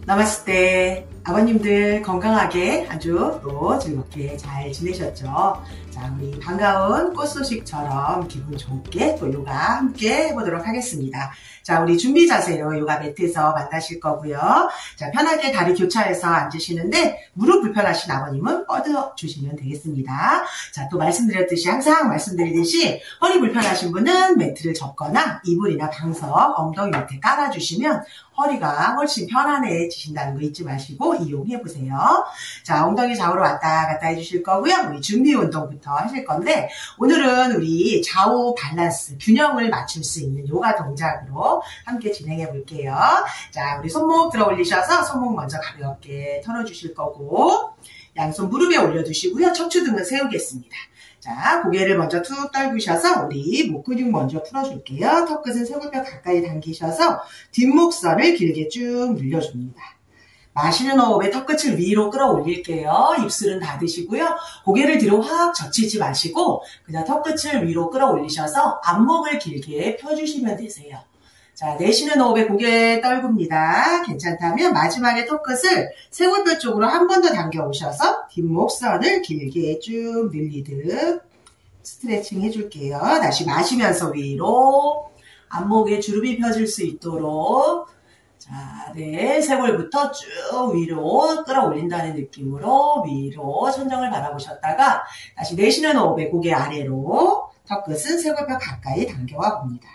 나마스테. 아버님들 건강하게 아주 또 즐겁게 잘 지내셨죠? 자, 우리 반가운 꽃 소식처럼 기분 좋게 또 요가 함께 해보도록 하겠습니다. 자, 우리 준비 자세로 요가 매트에서 만나실 거고요. 자, 편하게 다리 교차해서 앉으시는데 무릎 불편하신 아버님은 뻗어 주시면 되겠습니다. 자, 또 말씀드렸듯이 항상 말씀드리듯이 허리 불편하신 분은 매트를 접거나 이불이나 방석 엉덩이 밑에 깔아주시면 허리가 훨씬 편안해지신다는 거 잊지 마시고 이용해보세요. 자, 엉덩이 좌우로 왔다 갔다 해주실 거고요. 우리 준비 운동부터 하실 건데 오늘은 우리 좌우 밸런스, 균형을 맞출 수 있는 요가 동작으로 함께 진행해 볼게요. 자, 우리 손목 들어 올리셔서 손목 먼저 가볍게 털어주실 거고 양손 무릎에 올려두시고요. 척추 등을 세우겠습니다. 자, 고개를 먼저 툭 떨구셔서 우리 목 근육 먼저 풀어줄게요. 턱끝은 쇄골뼈 가까이 당기셔서 뒷목선을 길게 쭉 늘려줍니다. 마시는 호흡에 턱끝을 위로 끌어올릴게요. 입술은 닫으시고요. 고개를 뒤로 확 젖히지 마시고 그냥 턱끝을 위로 끌어올리셔서 앞목을 길게 펴주시면 되세요. 자, 내쉬는 호흡에 고개 떨굽니다. 괜찮다면 마지막에 턱끝을 쇄골뼈 쪽으로 한 번 더 당겨 오셔서 뒷목선을 길게 쭉 늘리듯 스트레칭 해줄게요. 다시 마시면서 위로 앞목에 주름이 펴질 수 있도록 자, 네, 쇄골부터 쭉 위로 끌어올린다는 느낌으로 위로 천정을 바라보셨다가 다시 내쉬는 호흡에 고개 아래로 턱끝은 쇄골뼈 가까이 당겨와 봅니다.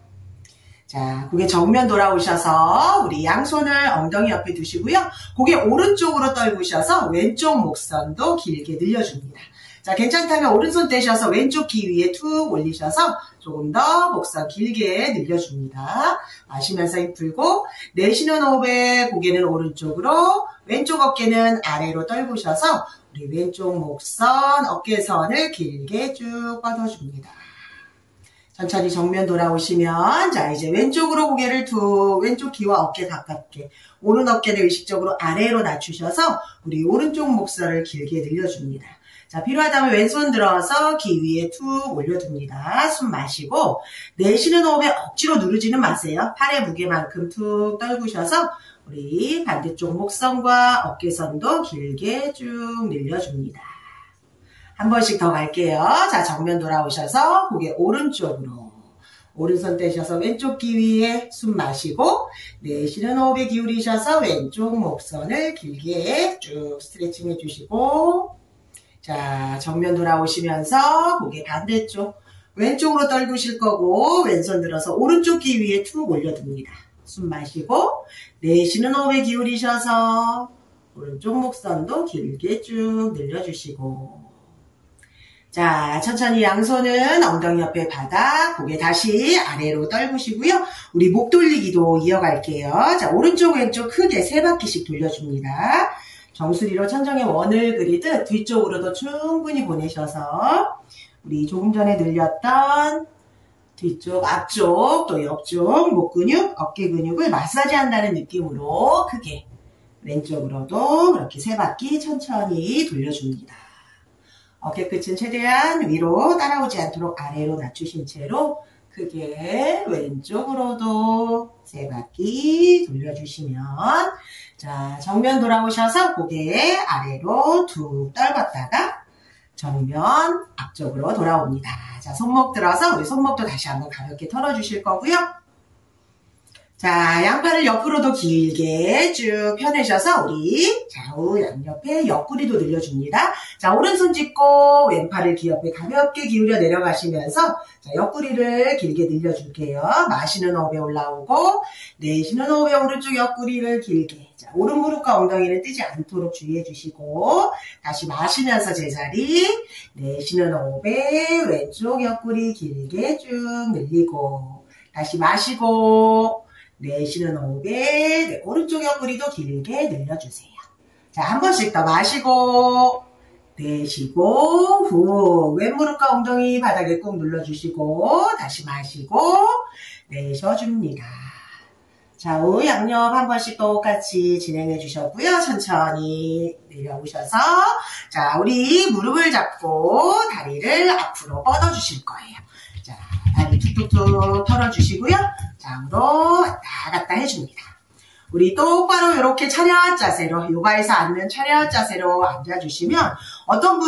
자, 고개 정면 돌아오셔서 우리 양손을 엉덩이 옆에 두시고요. 고개 오른쪽으로 떨구셔서 왼쪽 목선도 길게 늘려줍니다. 자, 괜찮다면 오른손 떼셔서 왼쪽 귀 위에 툭 올리셔서 조금 더 목선 길게 늘려줍니다. 마시면서 힘 풀고 내쉬는 호흡에 고개는 오른쪽으로 왼쪽 어깨는 아래로 떨구셔서 우리 왼쪽 목선, 어깨선을 길게 쭉 뻗어줍니다. 천천히 정면 돌아오시면 자 이제 왼쪽으로 고개를 왼쪽 귀와 어깨 가깝게 오른 어깨를 의식적으로 아래로 낮추셔서 우리 오른쪽 목선을 길게 늘려줍니다. 자, 필요하다면 왼손 들어서 귀 위에 툭 올려둡니다. 숨 마시고 내쉬는 호흡에 억지로 누르지는 마세요. 팔의 무게만큼 툭 떨구셔서 우리 반대쪽 목선과 어깨선도 길게 쭉 늘려줍니다. 한 번씩 더 갈게요. 자, 정면 돌아오셔서 고개 오른쪽으로 오른손 떼셔서 왼쪽 귀 위에 숨 마시고 내쉬는 호흡에 기울이셔서 왼쪽 목선을 길게 쭉 스트레칭 해주시고 자, 정면 돌아오시면서 고개 반대쪽 왼쪽으로 떨구실 거고 왼손 들어서 오른쪽 귀 위에 툭 올려둡니다. 숨 마시고 내쉬는 호흡에 기울이셔서 오른쪽 목선도 길게 쭉 늘려주시고 자, 천천히 양손은 엉덩이 옆에 바닥, 고개 다시 아래로 떨구시고요. 우리 목 돌리기도 이어갈게요. 자, 오른쪽 왼쪽 크게 3바퀴씩 돌려줍니다. 정수리로 천정에 원을 그리듯 뒤쪽으로도 충분히 보내셔서 우리 조금 전에 늘렸던 뒤쪽, 앞쪽, 또 옆쪽 목 근육, 어깨 근육을 마사지한다는 느낌으로 크게 왼쪽으로도 그렇게 3바퀴 천천히 돌려줍니다. 어깨 끝은 최대한 위로 따라오지 않도록 아래로 낮추신 채로 크게 왼쪽으로도 3바퀴 돌려주시면 자, 정면 돌아오셔서 고개 아래로 툭 떨궜다가 정면 앞쪽으로 돌아옵니다. 자, 손목 들어서 우리 손목도 다시 한번 가볍게 털어주실 거고요. 자, 양팔을 옆으로도 길게 쭉 펴내셔서 우리 좌우 양옆에 옆구리도 늘려줍니다. 자, 오른손 짚고 왼팔을 귀 옆에 가볍게 기울여 내려가시면서 자, 옆구리를 길게 늘려줄게요. 마시는 호흡에 올라오고 내쉬는 호흡에 오른쪽 옆구리를 길게 자, 오른 무릎과 엉덩이는 뜨지 않도록 주의해 주시고 다시 마시면서 제자리 내쉬는 호흡에 왼쪽 옆구리 길게 쭉 늘리고 다시 마시고 내쉬는 호흡에 오른쪽 옆구리도 길게 늘려주세요. 자, 한 번씩 더 마시고 내쉬고 후 왼무릎과 엉덩이 바닥에 꾹 눌러주시고 다시 마시고 내쉬어줍니다. 좌우 양옆 한 번씩 똑같이 진행해 주셨고요. 천천히 내려오셔서 자, 우리 무릎을 잡고 다리를 앞으로 뻗어주실 거예요. 자, 다리 툭툭툭 털어주시고요. 좌우로 왔다 갔다 해줍니다. 우리 똑바로 이렇게 차렷 자세로, 요가에서 앉는 차렷 자세로 앉아주시면 어떤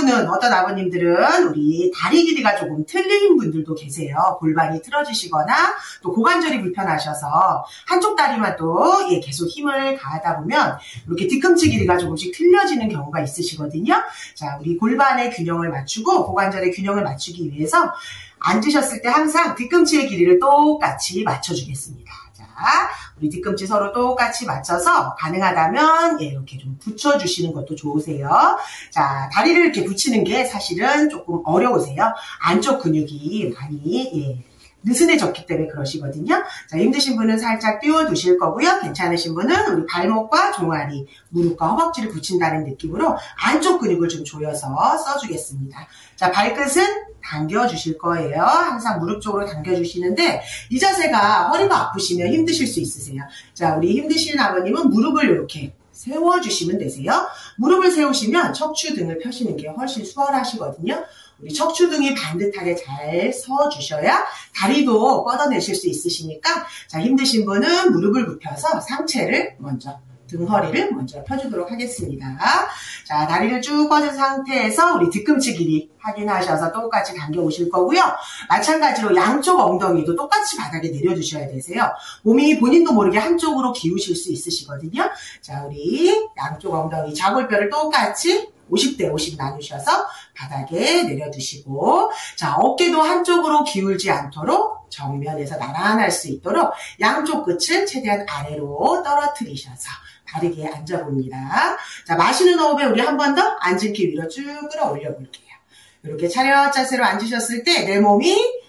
아버님들은 우리 다리 길이가 조금 틀린 분들도 계세요. 골반이 틀어지시거나 또 고관절이 불편하셔서 한쪽 다리만 또 계속 힘을 가하다 보면 이렇게 뒤꿈치 길이가 조금씩 틀려지는 경우가 있으시거든요. 자, 우리 골반의 균형을 맞추고 고관절의 균형을 맞추기 위해서 앉으셨을 때 항상 뒤꿈치의 길이를 똑같이 맞춰주겠습니다. 자, 우리 뒤꿈치 서로 똑같이 맞춰서 가능하다면 이렇게 좀 붙여주시는 것도 좋으세요. 자, 다리를 이렇게 붙이는 게 사실은 조금 어려우세요. 안쪽 근육이 많이 느슨해졌기 때문에 그러시거든요. 자, 힘드신 분은 살짝 띄워두실 거고요. 괜찮으신 분은 우리 발목과 종아리, 무릎과 허벅지를 붙인다는 느낌으로 안쪽 근육을 좀 조여서 써주겠습니다. 자, 발끝은 당겨주실 거예요. 항상 무릎 쪽으로 당겨주시는데 이 자세가 허리가 아프시면 힘드실 수 있으세요. 자, 우리 힘드신 아버님은 무릎을 이렇게 세워주시면 되세요. 무릎을 세우시면 척추 등을 펴시는 게 훨씬 수월하시거든요. 우리 척추등이 반듯하게 잘 서주셔야 다리도 뻗어내실 수 있으시니까 자, 힘드신 분은 무릎을 굽혀서 상체를 먼저 등 허리를 먼저 펴주도록 하겠습니다. 자, 다리를 쭉 뻗은 상태에서 우리 뒤꿈치 길이 확인하셔서 똑같이 당겨 오실 거고요. 마찬가지로 양쪽 엉덩이도 똑같이 바닥에 내려주셔야 되세요. 몸이 본인도 모르게 한쪽으로 기우실 수 있으시거든요. 자, 우리 양쪽 엉덩이 좌골뼈를 똑같이 50대 50 나누셔서 바닥에 내려두시고 자, 어깨도 한쪽으로 기울지 않도록 정면에서 나란할 수 있도록 양쪽 끝을 최대한 아래로 떨어뜨리셔서 바르게 앉아봅니다. 자, 마시는 호흡에 우리 한 번 더 앉은 키 위로 쭉 끌어올려 볼게요. 이렇게 차렷 자세로 앉으셨을 때 내 몸이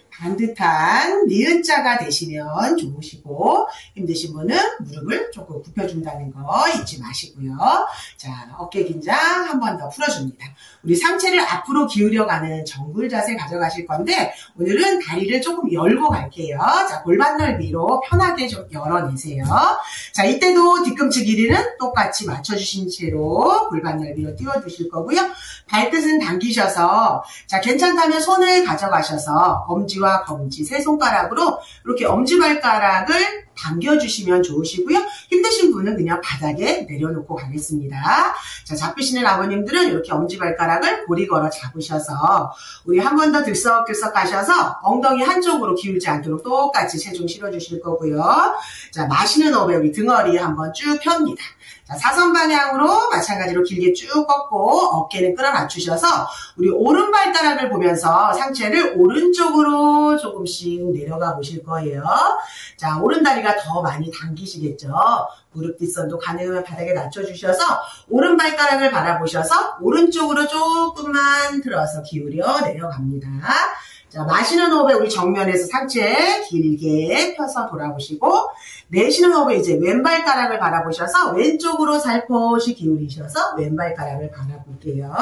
반듯한 니은자가 되시면 좋으시고 힘드신 분은 무릎을 조금 굽혀준다는 거 잊지 마시고요. 자, 어깨 긴장 한 번 더 풀어줍니다. 우리 상체를 앞으로 기울여가는 정굴 자세 가져가실 건데 오늘은 다리를 조금 열고 갈게요. 자, 골반 넓이로 편하게 좀 열어내세요. 자, 이때도 뒤꿈치 길이는 똑같이 맞춰주신 채로 골반 넓이로 띄워주실 거고요. 발끝은 당기셔서 자, 괜찮다면 손을 가져가셔서 엄지와 검지 세 손가락으로 이렇게 엄지발가락을 당겨주시면 좋으시고요. 힘드신 분은 그냥 바닥에 내려놓고 가겠습니다. 자, 잡히시는 아버님들은 이렇게 엄지발가락을 고리 걸어 잡으셔서 우리 한 번 더 들썩들썩 가셔서 엉덩이 한쪽으로 기울지 않도록 똑같이 체중 실어주실 거고요. 자, 마시는 호흡에 우리 등허리 한번 쭉 펴니다. 자, 사선 방향으로 마찬가지로 길게 쭉 뻗고 어깨는 끌어맞추셔서 우리 오른발가락을 보면서 상체를 오른쪽으로 조금씩 내려가 보실 거예요. 자, 오른다리가 더 많이 당기시겠죠. 무릎 뒷선도 가능하면 바닥에 낮춰주셔서 오른발가락을 바라보셔서 오른쪽으로 조금만 들어서 기울여 내려갑니다. 자, 마시는 호흡에 우리 정면에서 상체 길게 펴서 돌아보시고 내쉬는 호흡에 이제 왼발가락을 바라보셔서 왼쪽으로 살포시 기울이셔서 왼발가락을 바라볼게요.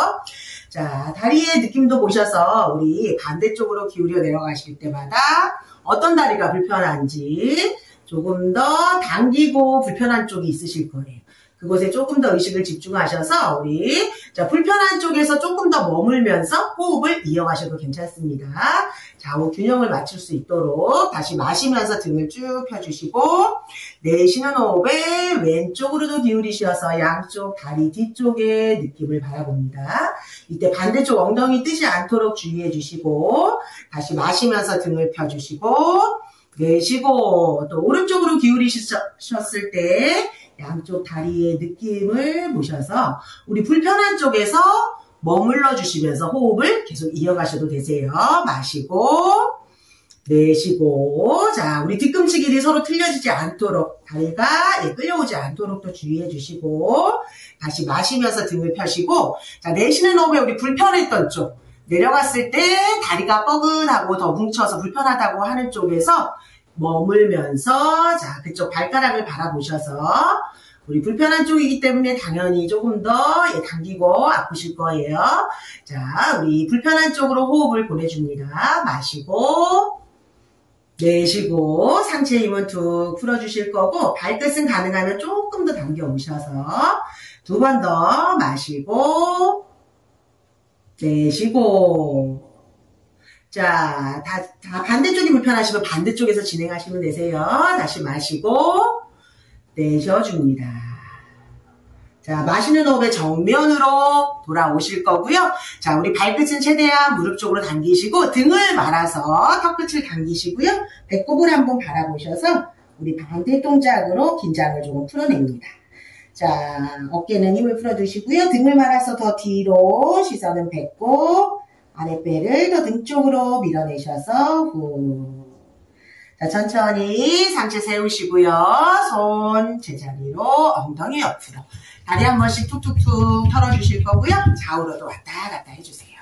자, 다리의 느낌도 보셔서 우리 반대쪽으로 기울여 내려가실 때마다 어떤 다리가 불편한지 조금 더 당기고 불편한 쪽이 있으실 거예요. 그곳에 조금 더 의식을 집중하셔서 우리 자, 불편한 쪽에서 조금 더 머물면서 호흡을 이어가셔도 괜찮습니다. 좌우 균형을 맞출 수 있도록 다시 마시면서 등을 쭉 펴주시고 내쉬는 호흡에 왼쪽으로도 기울이셔서 양쪽 다리 뒤쪽의 느낌을 바라봅니다. 이때 반대쪽 엉덩이 뜨지 않도록 주의해 주시고 다시 마시면서 등을 펴주시고 내쉬고 또 오른쪽으로 기울이셨을 때 양쪽 다리의 느낌을 보셔서 우리 불편한 쪽에서 머물러 주시면서 호흡을 계속 이어가셔도 되세요. 마시고 내쉬고 자, 우리 뒤꿈치 길이 서로 틀려지지 않도록 다리가 끌려오지 않도록 또 주의해 주시고 다시 마시면서 등을 펴시고 자, 내쉬는 호흡에 우리 불편했던 쪽 내려갔을 때 다리가 뻐근하고 더 뭉쳐서 불편하다고 하는 쪽에서 머물면서 자, 그쪽 발가락을 바라보셔서 우리 불편한 쪽이기 때문에 당연히 조금 더 당기고 아프실 거예요. 자, 우리 불편한 쪽으로 호흡을 보내줍니다. 마시고 내쉬고 상체 힘은 툭 풀어주실 거고 발끝은 가능하면 조금 더 당겨 오셔서 두 번 더 마시고 내쉬고 자, 다 반대쪽이 불편하시면 반대쪽에서 진행하시면 되세요. 다시 마시고 내쉬어줍니다. 자, 마시는 호흡에 정면으로 돌아오실 거고요. 자, 우리 발끝은 최대한 무릎 쪽으로 당기시고 등을 말아서 턱끝을 당기시고요. 배꼽을 한번 바라보셔서 우리 반대 동작으로 긴장을 조금 풀어냅니다. 자, 어깨는 힘을 풀어주시고요. 등을 말아서 더 뒤로 시선은 배꼽, 아랫배를 더 등 쪽으로 밀어내셔서 후. 자, 천천히 상체 세우시고요. 손 제자리로 엉덩이 옆으로. 다리 한 번씩 툭툭툭 털어주실 거고요. 좌우로도 왔다 갔다 해주세요.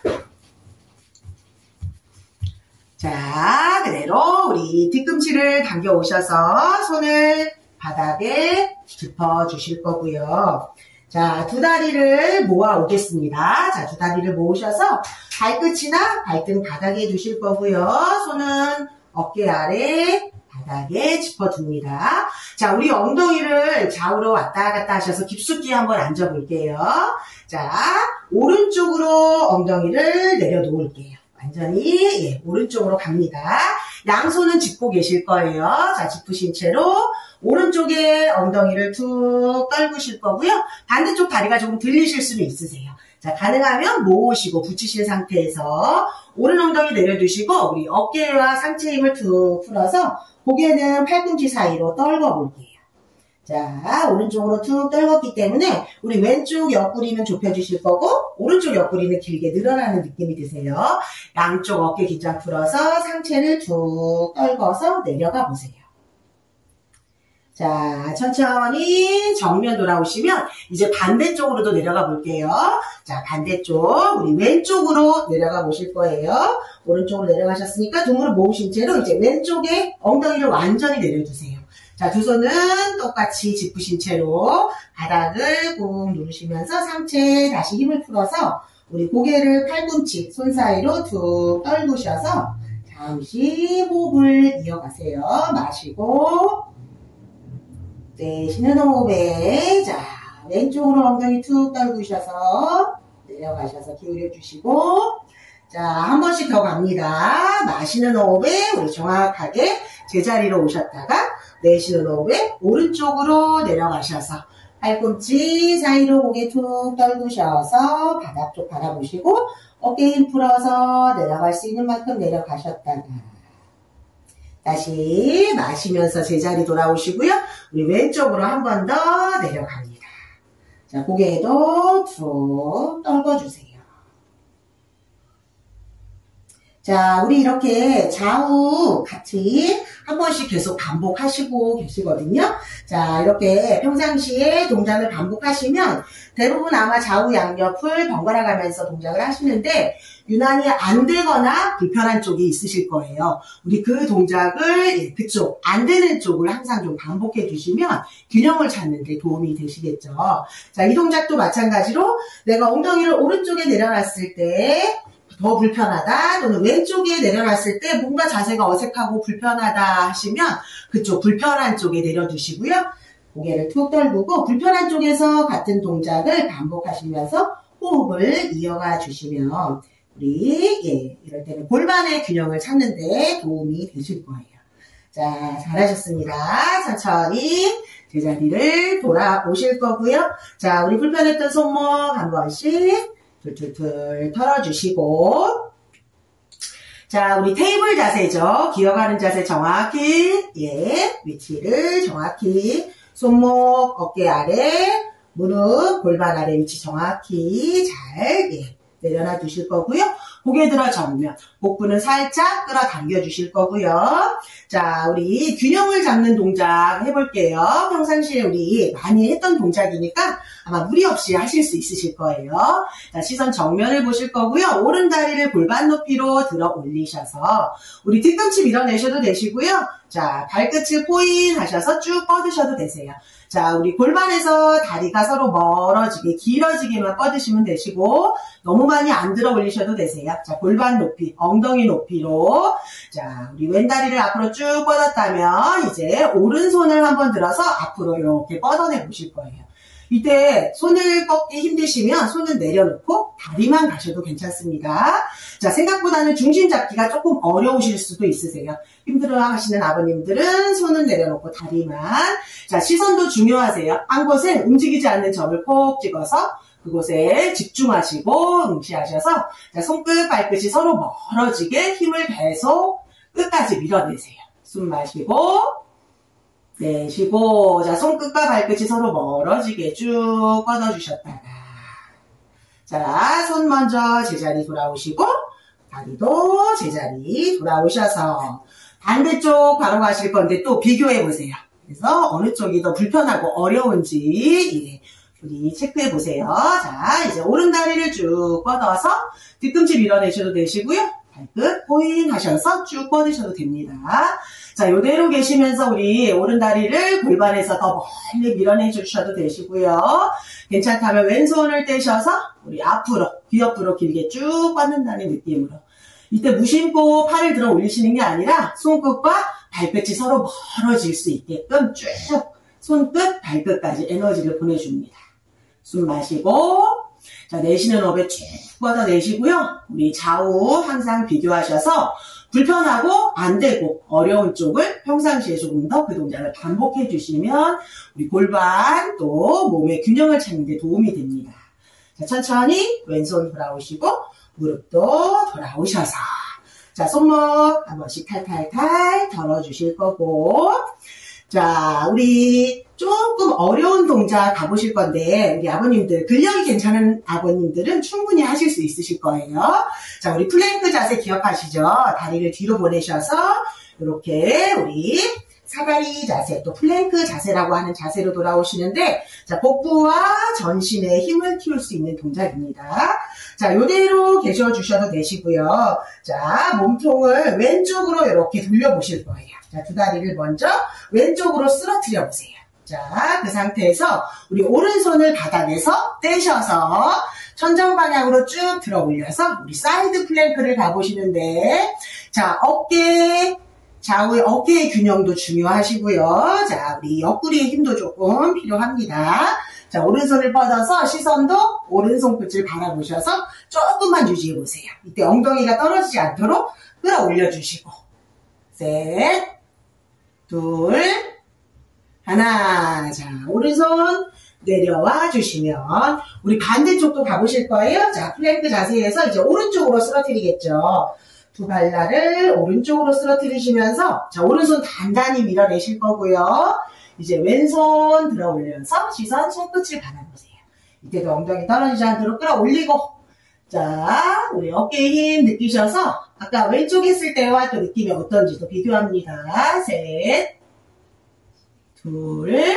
자, 그대로 우리 뒤꿈치를 당겨 오셔서 손을 바닥에 짚어주실 거고요. 자, 두 다리를 모아 오겠습니다. 자, 두 다리를 모으셔서 발끝이나 발등 바닥에 두실 거고요. 손은 어깨 아래 바닥에 짚어줍니다. 자, 우리 엉덩이를 좌우로 왔다 갔다 하셔서 깊숙이 한번 앉아볼게요. 자, 오른쪽으로 엉덩이를 내려놓을게요. 완전히 오른쪽으로 갑니다. 양손은 짚고 계실 거예요. 자, 짚으신 채로 오른쪽에 엉덩이를 툭 떨구실 거고요. 반대쪽 다리가 조금 들리실 수는 있으세요. 자, 가능하면 모으시고 붙이신 상태에서 오른 엉덩이 내려두시고 우리 어깨와 상체 힘을 툭 풀어서 고개는 팔꿈치 사이로 떨궈 볼게요. 자, 오른쪽으로 툭 떨궜기 때문에 우리 왼쪽 옆구리는 좁혀주실 거고 오른쪽 옆구리는 길게 늘어나는 느낌이 드세요. 양쪽 어깨 긴장 풀어서 상체를 툭 떨궈서 내려가 보세요. 자, 천천히 정면 돌아오시면 이제 반대쪽으로도 내려가 볼게요. 자, 반대쪽 우리 왼쪽으로 내려가 보실 거예요. 오른쪽으로 내려가셨으니까 두 무릎 모으신 채로 이제 왼쪽에 엉덩이를 완전히 내려두세요. 자, 두 손은 똑같이 짚으신 채로 바닥을 꾹 누르시면서 상체에 다시 힘을 풀어서 우리 고개를 팔꿈치, 손 사이로 툭 떨구셔서 잠시 호흡을 이어가세요. 마시고 내쉬는 호흡에 자, 왼쪽으로 엉덩이 툭 떨구셔서 내려가셔서 기울여 주시고 자, 한 번씩 더 갑니다. 마시는 호흡에 우리 정확하게 제자리로 오셨다가 내쉬는 호흡에 오른쪽으로 내려가셔서 팔꿈치 사이로 고개 툭 떨구셔서 바닥 쪽 바라보시고 어깨 힘 풀어서 내려갈 수 있는 만큼 내려가셨다가 다시 마시면서 제자리 돌아오시고요. 우리 왼쪽으로 한 번 더 내려갑니다. 자, 고개도 툭 떨궈주세요. 자, 우리 이렇게 좌우 같이 한 번씩 계속 반복하시고 계시거든요. 자, 이렇게 평상시에 동작을 반복하시면 대부분 아마 좌우 양옆을 번갈아 가면서 동작을 하시는데 유난히 안 되거나 불편한 쪽이 있으실 거예요. 우리 그 동작을 그쪽 안 되는 쪽을 항상 좀 반복해 주시면 균형을 찾는 데 도움이 되시겠죠. 자, 이 동작도 마찬가지로 내가 엉덩이를 오른쪽에 내려놨을 때 더 불편하다 또는 왼쪽에 내려놨을 때 뭔가 자세가 어색하고 불편하다 하시면 그쪽 불편한 쪽에 내려두시고요. 고개를 툭 떨구고 불편한 쪽에서 같은 반복하시면서 호흡을 이어가 주시면 우리 이럴 때는 골반의 균형을 찾는 데 도움이 되실 거예요. 자, 잘하셨습니다. 천천히 제자리를 돌아오실 거고요. 자, 우리 불편했던 손목 한 번씩 툴툴툴 털어주시고 자, 우리 테이블 자세죠. 기어가는 자세 정확히 위치를 정확히 손목 어깨 아래 무릎 골반 아래 위치 정확히 잘 내려놔 주실 거고요. 고개 들어 정면, 복부는 살짝 끌어당겨 주실 거고요. 자, 우리 균형을 잡는 동작 해볼게요. 평상시에 우리 많이 했던 동작이니까 아마 무리 없이 하실 수 있으실 거예요. 자, 시선 정면을 보실 거고요. 오른 다리를 골반 높이로 들어 올리셔서 우리 뒤꿈치 밀어내셔도 되시고요. 자, 발끝을 포인 하셔서 쭉 뻗으셔도 되세요. 자, 우리 골반에서 다리가 서로 멀어지게 길어지게만 뻗으시면 되시고 너무 많이 안 들어 올리셔도 되세요. 자, 골반 높이, 엉덩이 높이로 자, 우리 왼다리를 앞으로 쭉 뻗었다면 이제 오른손을 한번 들어서 앞으로 이렇게 뻗어내 보실 거예요. 이때 손을 뻗기 힘드시면 손은 내려놓고 다리만 가셔도 괜찮습니다. 자, 생각보다는 중심 잡기가 조금 어려우실 수도 있으세요. 힘들어 하시는 아버님들은 손은 내려놓고 다리만 자, 시선도 중요하세요. 한 곳에 움직이지 않는 점을 콕 찍어서 그곳에 집중하시고 응시하셔서 자, 손끝, 발끝이 서로 멀어지게 힘을 계속 끝까지 밀어내세요. 숨 마시고 내쉬고 자, 손끝과 발끝이 서로 멀어지게 쭉 뻗어주셨다가 자, 손 먼저 제자리 돌아오시고 다리도 제자리 돌아오셔서 반대쪽 바로 가실 건데 또 비교해 보세요. 그래서 어느 쪽이 더 불편하고 어려운지 우리 체크해 보세요. 자, 이제 오른 다리를 쭉 뻗어서 뒤꿈치 밀어내셔도 되시고요. 발끝 포인 하셔서 쭉 뻗으셔도 됩니다. 자, 이대로 계시면서 우리 오른 다리를 골반에서 더 멀리 밀어내 주셔도 되시고요. 괜찮다면 왼손을 떼셔서 우리 앞으로, 귀 옆으로 길게 쭉 뻗는다는 느낌으로. 이때 무심코 팔을 들어 올리시는 게 아니라 손끝과 발끝이 서로 멀어질 수 있게끔 쭉 손끝, 발끝까지 에너지를 보내줍니다. 숨 마시고 자, 내쉬는 호흡에 쭉 뻗어내시고요. 우리 좌우 항상 비교하셔서 불편하고 안 되고 어려운 쪽을 평상시에 조금 더 그 동작을 반복해 주시면 우리 골반 또 몸의 균형을 찾는 데 도움이 됩니다. 자, 천천히 왼손 돌아오시고 무릎도 돌아오셔서 자, 손목 한 번씩 탈탈탈 덜어주실 거고 자, 우리 조금 어려운 동작 가보실 건데 우리 아버님들, 근력이 괜찮은 아버님들은 충분히 하실 수 있으실 거예요. 자, 우리 플랭크 자세 기억하시죠? 다리를 뒤로 보내셔서 이렇게 우리 사다리 자세, 또 플랭크 자세라고 하는 자세로 돌아오시는데 자, 복부와 전신에 힘을 키울 수 있는 동작입니다. 자, 이대로 계셔주셔도 되시고요. 자, 몸통을 왼쪽으로 이렇게 돌려보실 거예요. 자, 두 다리를 먼저 왼쪽으로 쓰러뜨려 보세요. 자, 그 상태에서 우리 오른손을 바닥에서 떼셔서 천정 방향으로 쭉 들어 올려서 우리 사이드 플랭크를 가보시는데 자, 어깨, 좌우의 어깨의 균형도 중요하시고요. 자, 우리 옆구리의 힘도 조금 필요합니다. 자, 오른손을 뻗어서 시선도 오른손 끝을 바라보셔서 조금만 유지해보세요. 이때 엉덩이가 떨어지지 않도록 끌어올려주시고 셋, 둘, 하나. 자, 오른손 내려와 주시면 우리 반대쪽도 가보실 거예요. 자, 플랭크 자세에서 이제 오른쪽으로 쓰러뜨리겠죠. 두 발날을 오른쪽으로 쓰러뜨리시면서 자, 오른손 단단히 밀어내실 거고요. 이제 왼손 들어 올려서 시선 손끝을 바라보세요. 이때도 엉덩이 떨어지지 않도록 끌어올리고 자, 우리 어깨에 힘 느끼셔서 아까 왼쪽 했을 때와 또 느낌이 어떤지도 비교합니다. 셋, 둘,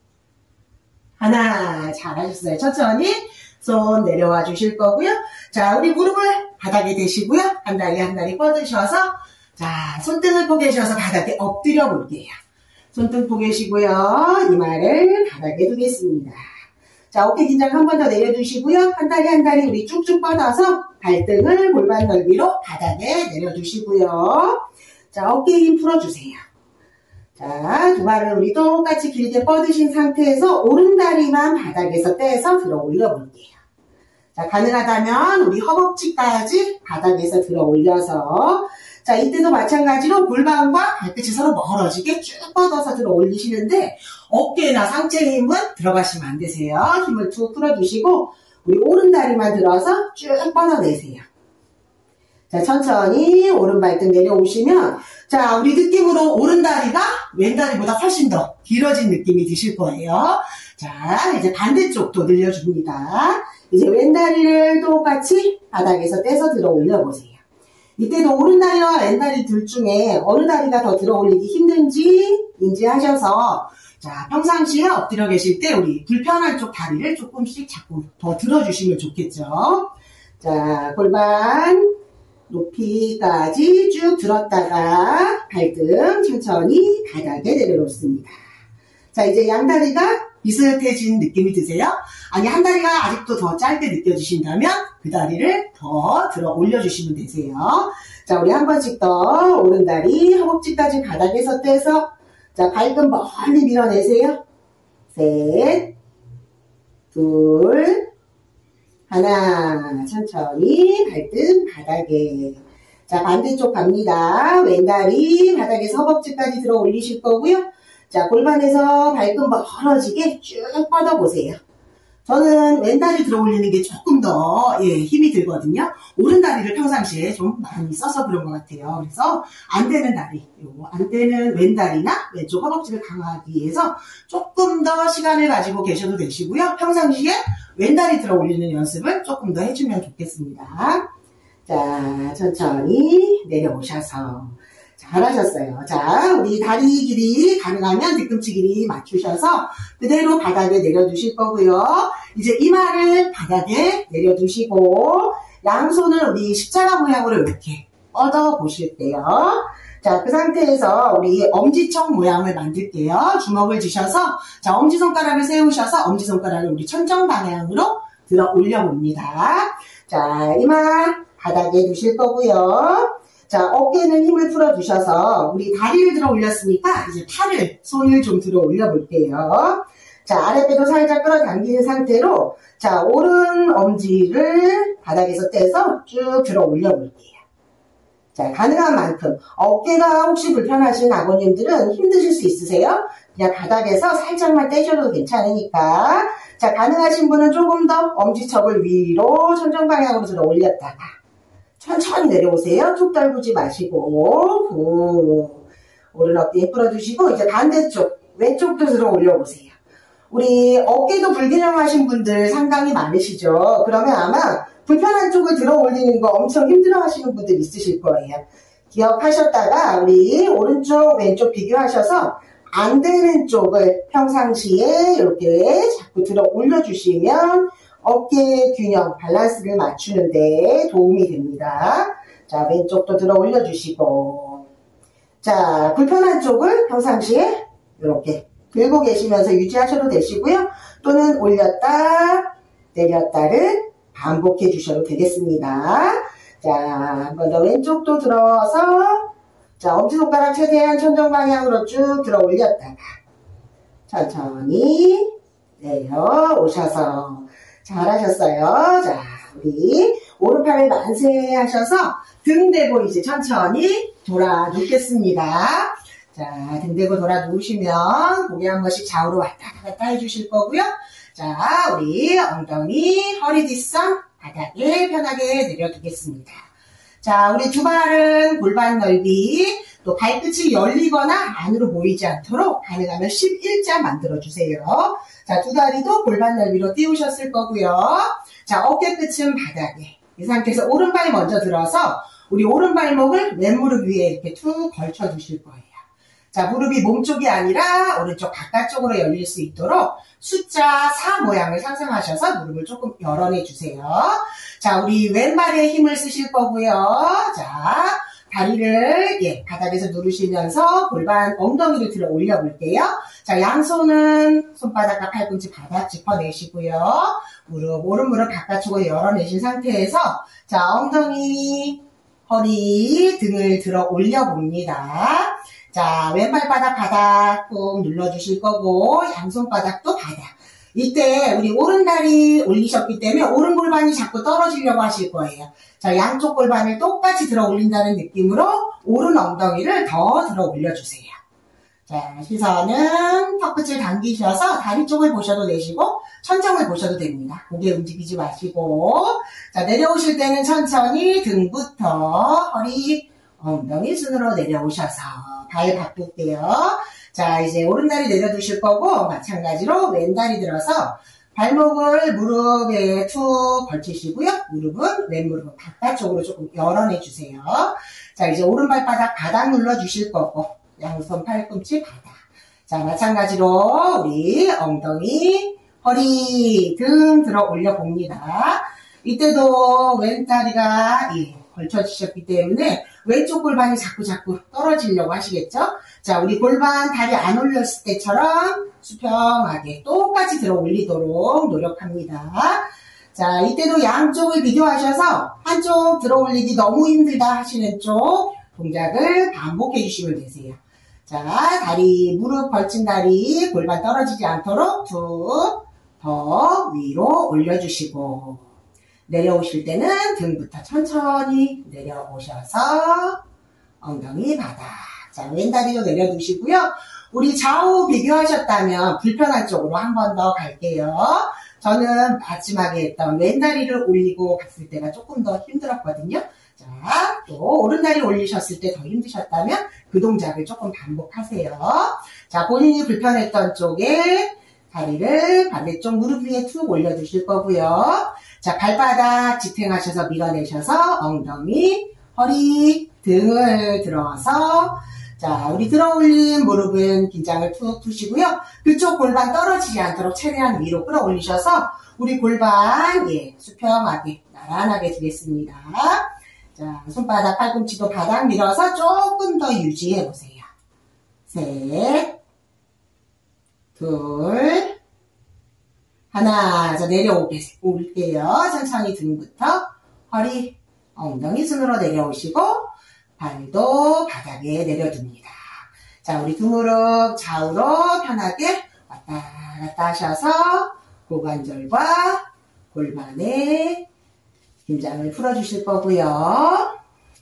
하나. 잘하셨어요. 천천히 손 내려와 주실 거고요. 자, 우리 무릎을 바닥에 대시고요. 한 다리 한 다리 뻗으셔서 자, 손등을 포개셔서 바닥에 엎드려 볼게요. 손등 포개시고요. 이마를 바닥에 두겠습니다. 자, 어깨 긴장 한 번 더 내려주시고요. 한 다리 한 다리 우리 쭉쭉 뻗어서 발등을 골반 넓이로 바닥에 내려주시고요. 자, 어깨 힘 풀어주세요. 자, 두 발을 우리 똑같이 길게 뻗으신 상태에서 오른 다리만 바닥에서 떼서 들어 올려 볼게요. 자, 가능하다면 우리 허벅지까지 바닥에서 들어 올려서 자, 이때도 마찬가지로 골반과 발끝이 서로 멀어지게 쭉 뻗어서 들어 올리시는데 어깨나 상체의 힘은 들어가시면 안 되세요. 힘을 툭 풀어주시고 우리 오른 다리만 들어서 쭉 뻗어내세요. 자, 천천히 오른 발등 내려오시면 자, 우리 느낌으로 오른 다리가 왼 다리보다 훨씬 더 길어진 느낌이 드실 거예요. 자, 이제 반대쪽도 늘려줍니다. 이제 왼 다리를 똑같이 바닥에서 떼서 들어 올려보세요. 이때도 오른 다리와 왼 다리 둘 중에 어느 다리가 더 들어 올리기 힘든지 인지하셔서 자, 평상시에 엎드려 계실 때 우리 불편한 쪽 다리를 조금씩 자꾸 더 들어주시면 좋겠죠. 자, 골반 높이까지 쭉 들었다가 발등 천천히 바닥에 내려놓습니다. 자, 이제 양다리가 비슷해진 느낌이 드세요? 아니, 한 다리가 아직도 더 짧게 느껴지신다면 그 다리를 더 들어 올려주시면 되세요. 자, 우리 한 번씩 더 오른다리 허벅지까지 바닥에서 떼서 자, 발끝 멀리 밀어내세요. 셋, 둘, 하나. 천천히 발등 바닥에. 자, 반대쪽 갑니다. 왼다리 바닥에서 허벅지까지 들어 올리실 거고요. 자, 골반에서 발끝 멀어지게 쭉 뻗어보세요. 저는 왼다리 들어 올리는 게 조금 더 힘이 들거든요. 오른다리를 평상시에 좀 많이 써서 그런 것 같아요. 그래서 안 되는 다리, 안 되는 왼다리나 왼쪽 허벅지를 강화하기 위해서 조금 더 시간을 가지고 계셔도 되시고요. 평상시에 왼다리 들어 올리는 연습을 조금 더 해주면 좋겠습니다. 자, 천천히 내려오셔서 잘하셨어요. 자, 우리 다리 길이 가능하면 뒤꿈치 길이 맞추셔서 그대로 바닥에 내려두실 거고요. 이제 이마를 바닥에 내려두시고 양손을 우리 십자가 모양으로 이렇게 뻗어 보실게요. 자, 그 상태에서 우리 엄지척 모양을 만들게요. 주먹을 쥐셔서 자, 엄지손가락을 세우셔서 엄지손가락을 우리 천정 방향으로 들어 올려 봅니다. 자, 이마 바닥에 두실 거고요. 자, 어깨는 힘을 풀어주셔서 우리 다리를 들어 올렸으니까 이제 팔을, 손을 좀 들어 올려 볼게요. 자, 아랫배도 살짝 끌어당기는 상태로 자, 오른 엄지를 바닥에서 떼서 쭉 들어 올려 볼게요. 자, 가능한 만큼 어깨가 혹시 불편하신 아버님들은 힘드실 수 있으세요? 그냥 바닥에서 살짝만 떼셔도 괜찮으니까 자, 가능하신 분은 조금 더 엄지척을 위로 천정 방향으로 들어 올렸다가 천천히 내려오세요. 툭 떨구지 마시고 오른 어깨 풀어주시고 이제 반대쪽 왼쪽도 들어 올려보세요. 우리 어깨도 불균형하신 분들 상당히 많으시죠. 그러면 아마 불편한 쪽을 들어 올리는 거 엄청 힘들어 하시는 분들 있으실 거예요. 기억하셨다가 우리 오른쪽 왼쪽 비교하셔서 안 되는 쪽을 평상시에 이렇게 자꾸 들어 올려주시면 어깨 균형, 밸런스를 맞추는데 도움이 됩니다. 자, 왼쪽도 들어 올려주시고 자, 불편한 쪽을 평상시에 이렇게 들고 계시면서 유지하셔도 되시고요. 또는 올렸다, 내렸다를 반복해 주셔도 되겠습니다. 자, 한 번 더 왼쪽도 들어서 자, 엄지손가락 최대한 천정 방향으로 쭉 들어 올렸다가 천천히 내려오셔서 잘하셨어요. 자, 우리 오른팔을 만세 하셔서 등 대고 이제 천천히 돌아 눕겠습니다. 자, 등 대고 돌아 누우시면 고개 한 번씩 좌우로 왔다 갔다 해주실 거고요. 자, 우리 엉덩이, 허리 뒷선 바닥에 편하게 내려두겠습니다. 자, 우리 두 발은 골반 넓이, 또 발끝이 열리거나 안으로 보이지 않도록 가능하면 11자 만들어주세요. 자, 두 다리도 골반 넓이로 띄우셨을 거고요. 자, 어깨끝은 바닥에. 이 상태에서 오른발 먼저 들어서 우리 오른발목을 왼무릎 위에 이렇게 툭 걸쳐주실 거예요. 자, 무릎이 몸쪽이 아니라 오른쪽 바깥쪽으로 열릴 수 있도록 숫자 4 모양을 상상하셔서 무릎을 조금 열어내주세요. 자, 우리 왼발에 힘을 쓰실 거고요. 자, 다리를 바닥에서 누르시면서 골반 엉덩이를 들어 올려 볼게요. 자, 양손은 손바닥과 팔꿈치 바닥 짚어내시고요. 무릎, 오른 무릎 바깥쪽으로 열어내신 상태에서 자, 엉덩이, 허리, 등을 들어 올려 봅니다. 자, 왼발 바닥 꾹 눌러주실 거고 양손바닥도 바닥. 이때 우리 오른다리 올리셨기 때문에 오른 골반이 자꾸 떨어지려고 하실 거예요. 자, 양쪽 골반을 똑같이 들어 올린다는 느낌으로 오른 엉덩이를 더 들어 올려주세요. 자, 시선은 턱끝을 당기셔서 다리 쪽을 보셔도 되시고 천정을 보셔도 됩니다. 고개 움직이지 마시고 자, 내려오실 때는 천천히 등부터 허리, 엉덩이 순으로 내려오셔서 발 바꿀게요. 자, 이제 오른다리 내려두실 거고 마찬가지로 왼다리 들어서 발목을 무릎에 툭 걸치시고요. 무릎은 왼무릎은 바깥쪽으로 조금 열어내주세요. 자, 이제 오른발바닥 바닥 눌러주실 거고 양손 팔꿈치 바닥. 자, 마찬가지로 우리 엉덩이, 허리, 등 들어 올려봅니다. 이때도 왼다리가 걸쳐지셨기 때문에 왼쪽 골반이 자꾸 떨어지려고 하시겠죠? 자, 우리 골반 다리 안 올렸을 때처럼 수평하게 똑같이 들어 올리도록 노력합니다. 자, 이때도 양쪽을 비교하셔서 한쪽 들어 올리기 너무 힘들다 하시는 쪽 동작을 반복해 주시면 되세요. 자, 다리, 무릎 걸친 다리, 골반 떨어지지 않도록 툭 더 위로 올려주시고 내려오실 때는 등부터 천천히 내려오셔서 엉덩이 바닥 자, 왼다리도 내려두시고요. 우리 좌우 비교하셨다면 불편한 쪽으로 한 번 더 갈게요. 저는 마지막에 했던 왼다리를 올리고 갔을 때가 조금 더 힘들었거든요. 자, 또 오른다리 올리셨을 때 더 힘드셨다면 그 동작을 조금 반복하세요. 자, 본인이 불편했던 쪽에 다리를 반대쪽 무릎 위에 툭 올려주실 거고요. 자, 발바닥 지탱하셔서 밀어내셔서 엉덩이, 허리, 등을 들어서 자, 우리 들어 올린 무릎은 긴장을 툭 푸시고요. 그쪽 골반 떨어지지 않도록 최대한 위로 끌어올리셔서 우리 골반 수평하게 나란하게 두겠습니다. 자, 손바닥 팔꿈치도 바닥 밀어서 조금 더 유지해 보세요. 셋, 둘, 하나. 자, 내려올게요. 천천히 등부터 허리, 엉덩이 순으로 내려오시고 발도 바닥에 내려둡니다. 자, 우리 두 무릎 좌우로 편하게 왔다 갔다 하셔서 고관절과 골반에 긴장을 풀어주실 거고요.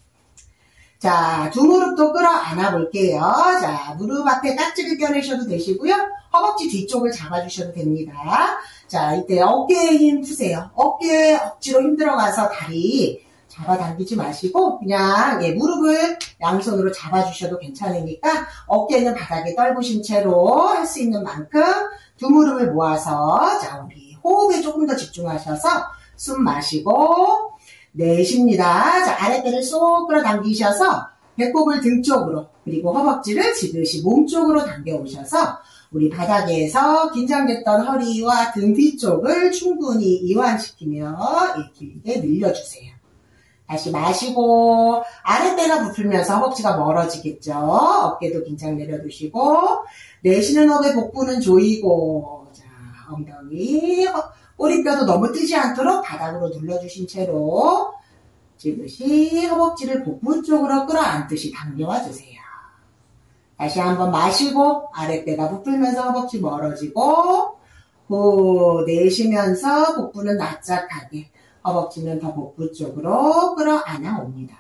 자, 두 무릎도 끌어 안아 볼게요. 자, 무릎 앞에 깍지를 껴내셔도 되시고요. 허벅지 뒤쪽을 잡아주셔도 됩니다. 자, 이때 어깨에 힘 푸세요. 어깨에 억지로 힘들어가서 다리 잡아당기지 마시고 그냥 무릎을 양손으로 잡아주셔도 괜찮으니까 어깨는 바닥에 떨구신 채로 할 수 있는 만큼 두 무릎을 모아서 자, 우리 호흡에 조금 더 집중하셔서 숨 마시고 내쉽니다. 자, 아랫배를 쏙 끌어당기셔서 배꼽을 등 쪽으로 그리고 허벅지를 지그시 몸 쪽으로 당겨오셔서 우리 바닥에서 긴장됐던 허리와 등 뒤쪽을 충분히 이완시키며 길게 늘려주세요. 다시 마시고 아랫배가 부풀면서 허벅지가 멀어지겠죠. 어깨도 긴장 내려두시고 내쉬는 호흡에 복부는 조이고 자, 엉덩이 꼬리뼈도 너무 뜨지 않도록 바닥으로 눌러주신 채로 지그시 허벅지를 복부 쪽으로 끌어안듯이 당겨와 주세요. 다시 한번 마시고 아랫배가 부풀면서 허벅지 멀어지고 후 내쉬면서 복부는 납작하게 허벅지는 더 복부 쪽으로 끌어안아 옵니다.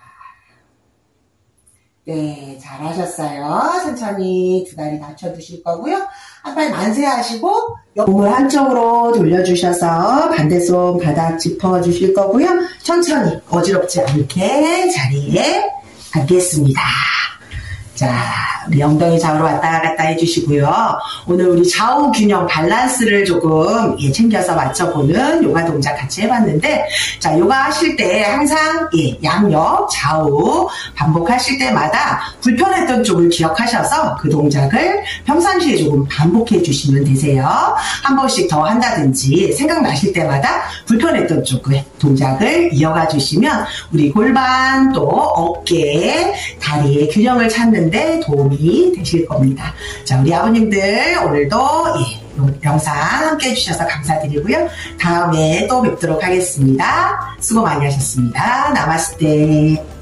네, 잘하셨어요. 천천히 두 다리 낮춰두실 거고요. 한 발 만세하시고 몸을 한쪽으로 돌려주셔서 반대손 바닥 짚어주실 거고요. 천천히 어지럽지 않게 자리에 앉겠습니다. 자, 우리 엉덩이 좌우로 왔다 갔다 해주시고요. 오늘 우리 좌우 균형 밸런스를 조금 챙겨서 맞춰보는 요가 동작 같이 해봤는데, 자, 요가 하실 때 항상 양옆 좌우 반복하실 때마다 불편했던 쪽을 기억하셔서 그 동작을 평상시에 조금 반복해 주시면 되세요. 한 번씩 더 한다든지 생각나실 때마다 불편했던 쪽의 동작을 이어가 주시면 우리 골반 또 어깨, 다리의 균형을 찾는 데 도움이 되실 겁니다. 자, 우리 아버님들 오늘도 영상 함께 해주셔서 감사드리고요. 다음에 또 뵙도록 하겠습니다. 수고 많이 하셨습니다. 나마스테.